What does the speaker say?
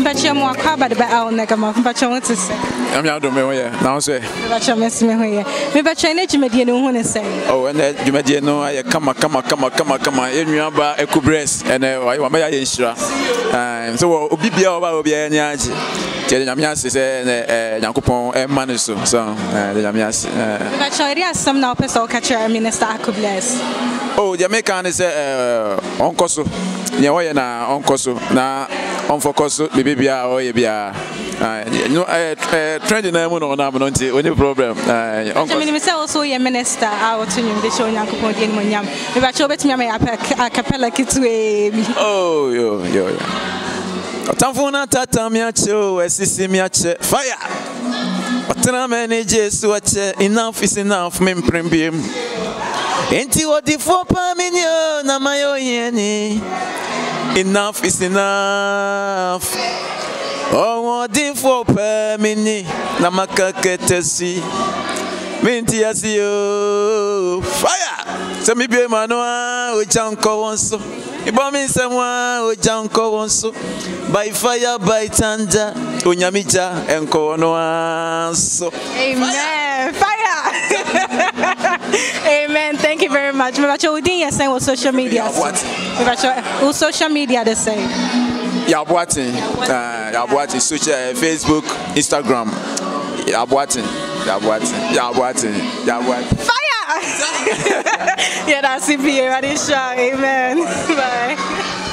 Mbachi mo akwaba de ba al na kama mbachi won te say. Am ya do me ho ye. Na so. Mbachi mesi me ho ye. Mbachi na dwumadie no hu ne say. Oh, and dwumadie no aye kama enua ba ekubres ene wa ma ya yenhira. So obi bia obi ani age. Tell them yes, say Yankopon man so them yes. But sorry, some now person catch Minister Akubles. Oh, Jamaican is onkoso. Nya wo ye na onkoso na onfokoso bibia o ye bia. No trend na mu no na mo nti oni problem. Onkoso. Me say also ye minister out to nyum de show Yankopon di mo nyam. Me ba cho betimi am a capella kitu e bi. Oh yo. Tamfuna tata miacho esisi miache fire. Otena manage so ache enough is enough me prembiem. Enti wodi for pa minyo na mayo yeni. Enough is enough. Oh wodi for pa mini na makaketesi. Minti asio fire. So me be manoa o chanko wonso. Ibomi semwa o janko wonso by fire by thunder onyamija enko no anso. Amen. Fire. Amen. Thank you very much. Me bacho udin ya say on social media. Me bacho on social media the same. Ya boatin social Facebook, Instagram. Ya boatin. Fire. Yeah, that's it. Amen. Bye.